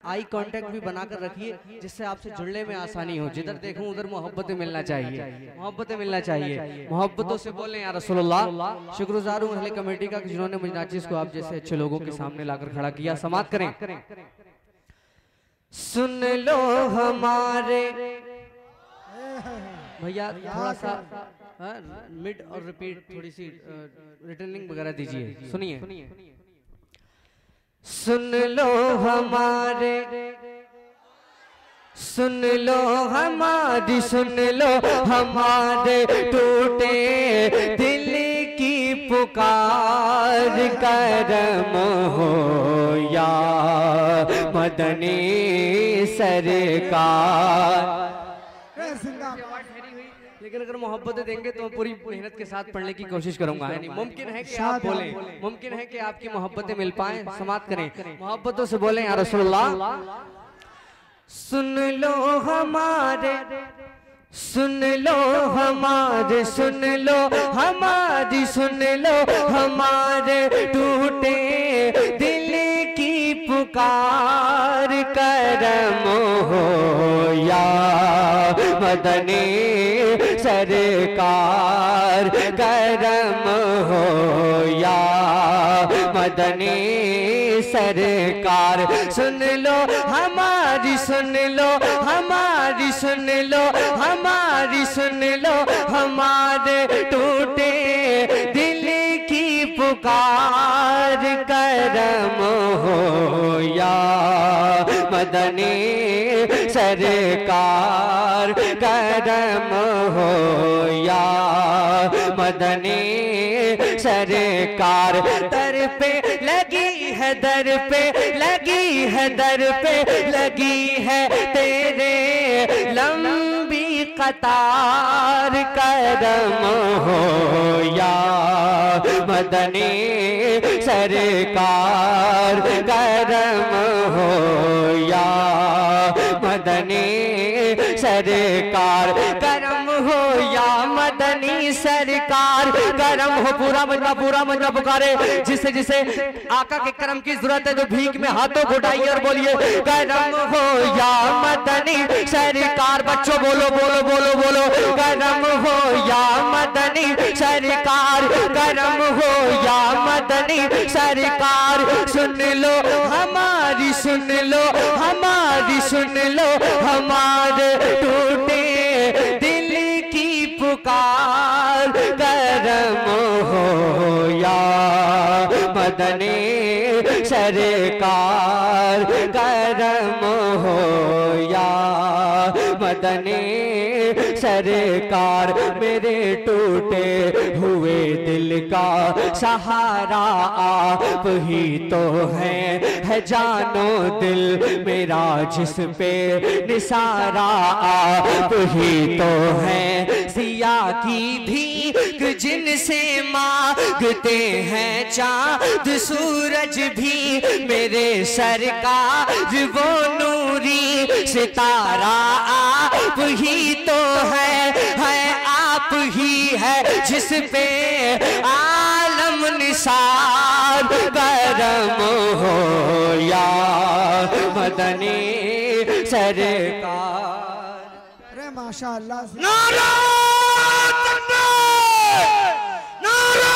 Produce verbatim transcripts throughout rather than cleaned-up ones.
Eye contact भी बनाकर रखिए जिससे आपसे जुड़ने में आसानी हो। जिधर देखूं उधर मोहब्बतें मिलना चाहिए, मोहब्बतें मिलना चाहिए, मोहब्बतों से बोलें या रसूलुल्लाह। शुक्रगुजार हूं अहले कमेटी का जिन्होंने मुझे नाचिस को आप जैसे अच्छे लोगों के सामने लाकर खड़ा किया। समाप्त करें। सुन लो हमारे भैया थोड़ा सा मिड और रिपीट थोड़ी सी रिटर्निंग वगैरह दीजिए। सुनिए। सुन लो हमारे, सुन लो हमारी, सुन लो हमारे टूटे दिल की पुकार। करम हो या मदनी सरकार। लेकिन अगर मोहब्बतें देंगे तो पूरी मेहनत के साथ पढ़ने की कोशिश करूंगा। है नहीं, मुमकिन है कि आप बोलें, मुमकिन है कि आपकी मोहब्बतें मिल पाएं। समाप्त करें। मोहब्बतों से बोलें या रसूलुल्लाह। सुन लो हमारे, सुन लो हमारे, सुन लो हमारी, सुन लो हमारे टूटे दिल की पुकार। करम हो या मदनी सरकार। करम हो या मदनी सरकार। सुन लो हमारी, सुन लो हमारी, सुन लो हमारी, सुन लो हमारे टूटे दिल की पुकार। करम हो या मदनी सरकार। करम हो या मदनी सरकार। दर पे लगी है, दर पे लगी है, दर पे लगी है तेरे लंबी कतार। करम हो या मदनी सरकार। करम हो या मदनी सरकार। करम हो या मदनी सरकार। करम हो, पूरा मजमा पूरा मजमा पुकारे जिसे जिसे आका के करम की जरूरत है। जो भीख में हाथों को उठाइए और बोलिए करम हो या मदनी सरकार। बच्चों बोलो बोलो बोलो बोलो करम हो या मदनी सरकार। करम हो या मदनी सरकार। सुन लो हमारी, सुन लो हमारी, सुन लो हमारे टूटे दिल की पुकार। करम हो या मदनी सरकार। करम हो या मदनी सरकार। मेरे टूटे हुए दिल का सहारा आप ही तो हैं। है जानो दिल मेरा जिस पे निसारा आप ही तो हैं। सिया की भीख जिनसे मांगते हैं चाँद सूरज भी मेरे सरकार। वो नूरी सितारा आप ही तो है, है आप ही है जिस पे आलम निसार। करम हो या मदनी सरकार। अरे माशाअल्लाह। नारा तकबीर, नारा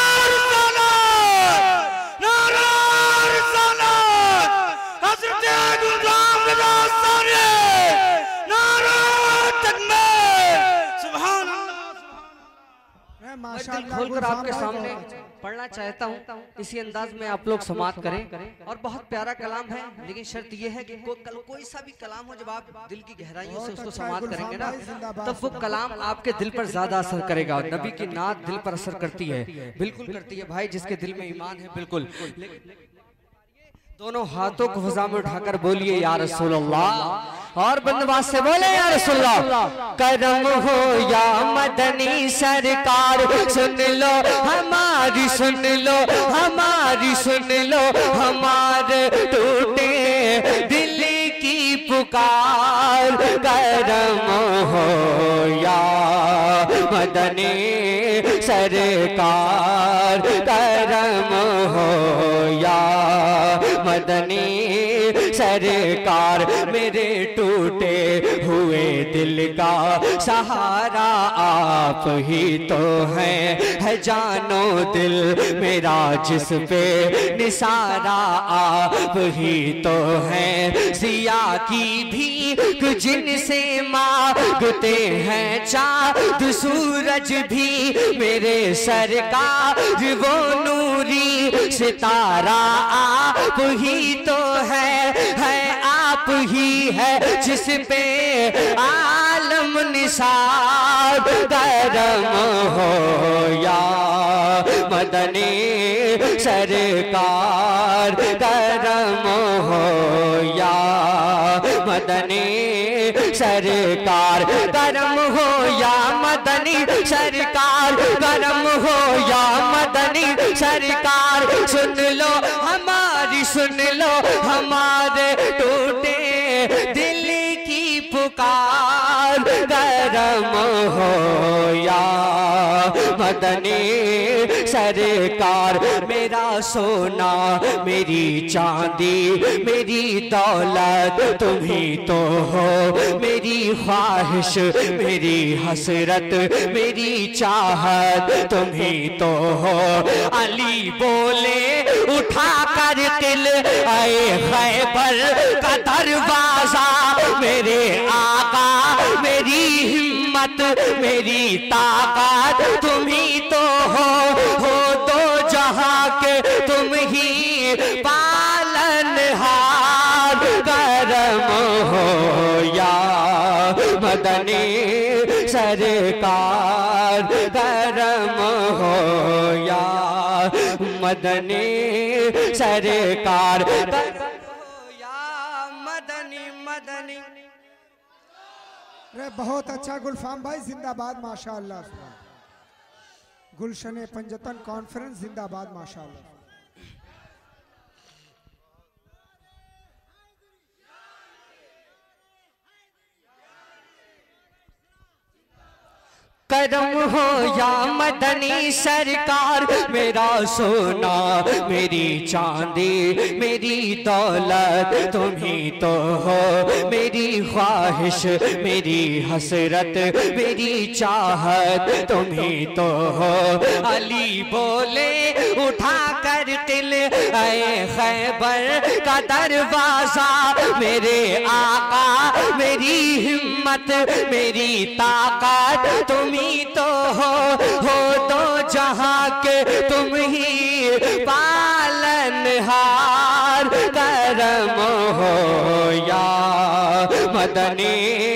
रिसालत, नारा रिसालत, हज़रत गुलाम रज़ा सारे, नारा तकबीर। सुभान अल्लाह। माशाअल्लाह। खोलकर आपके सामने पढ़ना चाहता हूँ, इसी अंदाज में आप लोग समाप्त करें। और बहुत प्यारा कलाम है, लेकिन शर्त यह है कि को, कल, कोई सा भी कलाम हो, जब आप दिल की गहराइयों से उसको समाप्त करेंगे ना, तब वो कलाम आपके दिल पर ज्यादा असर करेगा। नबी की नात दिल पर असर करती है, बिल्कुल करती है भाई, जिसके दिल में ईमान है। बिल्कुल दोनों हाथों को फजा में उठाकर बोलिए या रसूलुल्लाह। और बंदबाज से बोले या रसूलुल्लाह। करम हो या मदनी सरकार। सुन लो हमारी, सुन लो हमारी, सुन लो हमारे टूटे दिल की पुकार। करम हो या मदनी सरकार। करम हो या मदनी सरकार, मेरे टूटे हुए दिल का सहारा आप ही तो हैं। है जानो दिल मेरा जिस पे निसारा आप ही तो हैं। सिया की भी जिनसे मांगते हैं चाँद सूरज भी, मेरे सरकार वो नूरी सितारा आप ही तो है। है आप ही है जिस पे आलम निसार करम हो या मदनी सरकार, करम हो या मदनी सरकार, करम हो या मदनी सरकार, करम हो या मदनी सरकार। सुन लो हमारी, सुन लो हमारे टूटे दिल की पुकार, करम हो या मदनी सरकार। मेरा सोना मेरी चांदी मेरी दौलत तुम ही तो हो, मेरी ख्वाहिश मेरी हसरत मेरी चाहत तुम ही तो हो। अली बोले उठा कर दिल आए खैबर का दरवाजा, मेरे आका मेरी हिम्मत मेरी ताकत तुम ही तो हो। हो तो जहां के तुम ही पालनहार, करम हो या मदनी सरकार, करम हो या मदनी सरकार, करम हो या मदनी मदनी। अरे बहुत अच्छा गुलफाम भाई, जिंदाबाद माशाअल्लाह। गुलशन पंजतन कॉन्फ्रेंस जिंदाबाद माशाअल्लाह। करम हो या मदनी सरकार, मेरा सोना मेरी चांदी मेरी दौलत तुम ही तो हो, मेरी ख्वाहिश मेरी हसरत मेरी चाहत तुम ही तो हो। अली बोले उठा कर दिल आए खैबर का दरवाजा, मेरे आका मेरी हिम्मत मेरी ताकत तुम ही तो हो। हो तो जहां के तुम ही पालनहार, करम हो या मदनी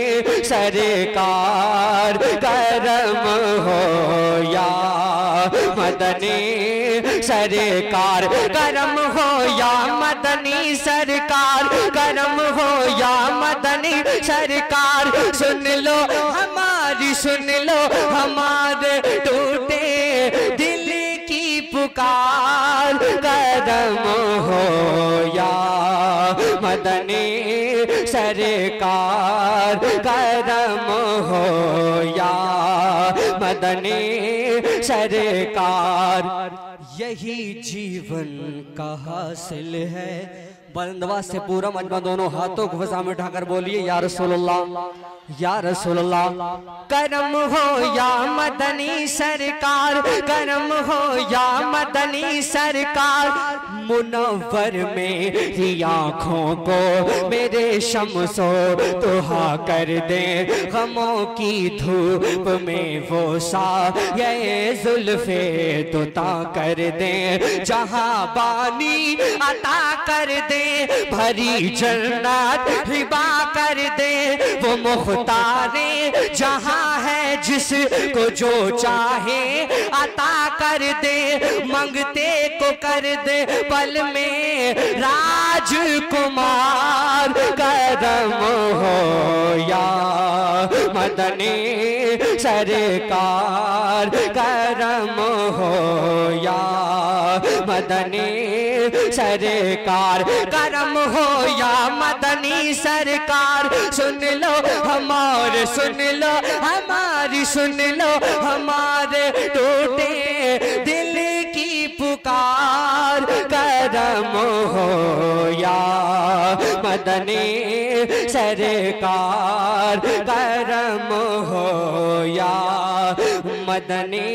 सरकार, करम हो या मदनी सरकार, करम हो या मदनी सरकार, करम हो या मदनी सरकार। सुन लो हमारी, सुन लो हमारे टूटे दिल की पुकार, करम हो या मदनी सरकार, करम हो या मदनी सरकार। यही जीवन का हासिल है। बंदवा से पूरा मजमा दोनों हाथों को फसा में उठाकर बोलिए या रसूलुल्लाह या रसूलुल्लाह। करम हो या मदनी सरकार, करम हो या मदनी सरकार। मुनव्वर मेरी आँखों को मेरे शम्सो तुहा कर दे, गमों की धूप में वो सा ये जुल्फे तुता कर दे। जहाँ बानी अता कर दे, भरी जन्नत हिबा कर दे। वो मुख्तारे जहाँ है जिसको जो चाहे अता कर दे, मंगते को कर दे पल में राजकुमार। करम हो या मदनी सरकार, करम हो या मदनी सरकार, करम हो या मदनी सरकार। सुन लो हमारे, सुन लो हमारी, सुन लो हमारे टूटे दिल की पुकार। कर करम हो या मदनी सरकार, करम हो या मदनी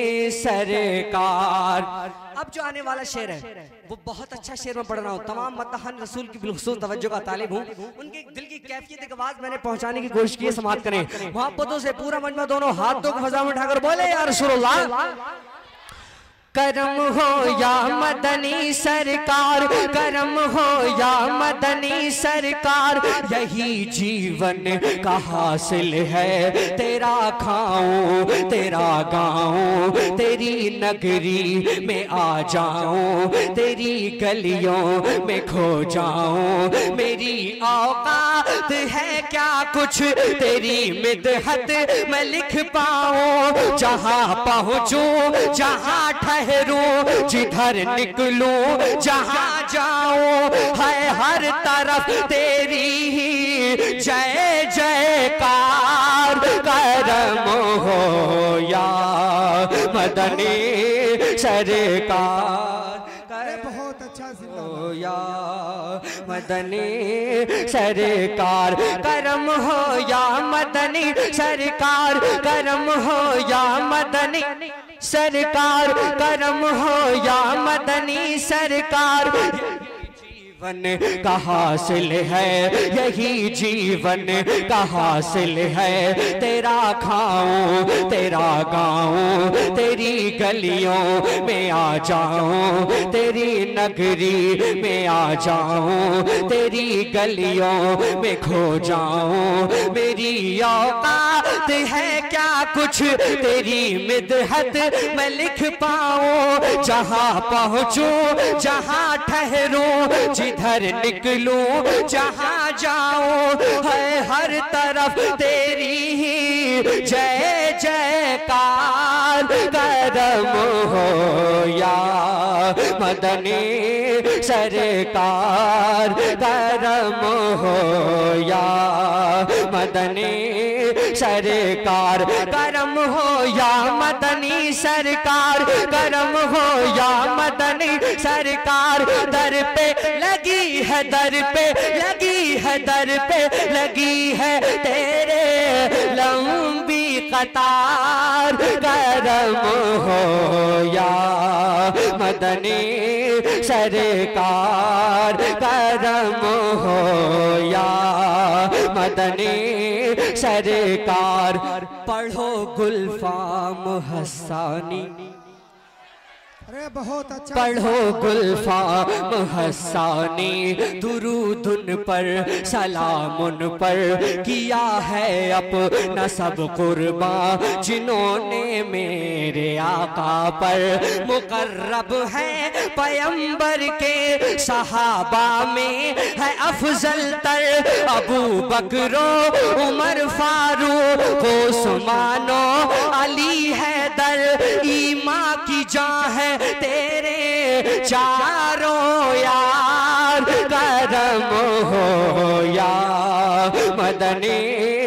सरकार। अब जो आने वाला शेर है वो बहुत अच्छा शेर में पढ़ रहा हूँ। तमाम मद्दाहन रसूल की बिलखुसूस तवज्जो का तालिब हूँ। उनके दिल की कैफियत की आवाज मैंने पहुंचाने की कोशिश की है। समाप्त करें मोहब्बतों से पूरा मजमा, दोनों हाथों को फजा में उठाकर बोले या रसूलुल्लाह। करम हो या मदनी सरकार, करम हो या मदनी सरकार, यही जीवन का हासिल है। तेरा खाऊं तेरा गाऊं, तेरी नगरी में आ जाऊं, तेरी गलियों में खो जाऊं। मेरी औकात है क्या कुछ तेरी मिदहत मैं लिख पाऊं। जहां पहुंचूं जहां ठहरूं, जिधर निकलूं जहां जाऊं, है हर तरफ तेरी ही जय जयकार। करम हो या मदनी सरकार, बहुत अच्छा हो या मदनी सरकार, करम हो या मदनी सरकार, करम हो या मदनी सरकार, करम हो या मदनी सरकार। जीवन का हासिल है, यही जीवन का हासिल है। तेरा खाऊं तेरा गाऊं, तेरी गलियों में आ जाऊं, तेरी नगरी में आ जाऊं, तेरी गलियों में खो जाऊं। मेरी औकात है क्या कुछ तेरी मिदहत मैं लिख पाऊं। जहां पहुंचूं जहां ठहरूं, जिधर निकलूं जहां जाऊं, है हर तरफ तेरी ही जय जयकार। करम हो या मदनी सरकार, करम हो या मदनी सरकार, करम हो या मदनी सरकार, करम हो या मदनी सरकार। दर पे लगी है, दर पे लगी है, दर पे लगी है तेरे लंबी कतार। करम हो या मदनी सरकार, करम हो या मदनी सरकार। पढ़ो गुलफाम हसानी, अरे बहुत अच्छा। पढ़ो गुलफाम हसानी, दुरूद उन पर सलाम उन पर, किया है अपना सब कुर्बा जिन्होंने मेरे आका पर। मुकर्रब है पैगंबर के सहाबा में है अफजल तर, अबू बकरो उमर फारूक उस्मानो अली हैदर। ईमा की जान है तेरे चारों यार। करम हो या मदनी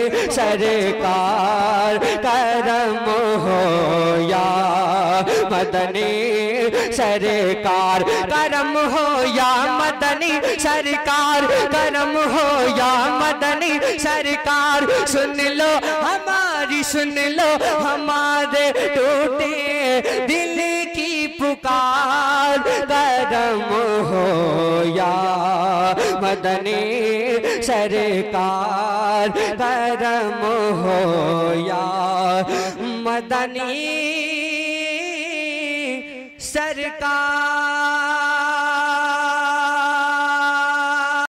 सरकार, करम हो या मदनी सरकार, करम हो या मदनी सरकार, करम हो या मदनी सरकार। सुन लो हमारी, सुन लो हमारे टूटे दिल की पुकार। करम हो या मदनी सरकार, करम हो या मदनी सरकार।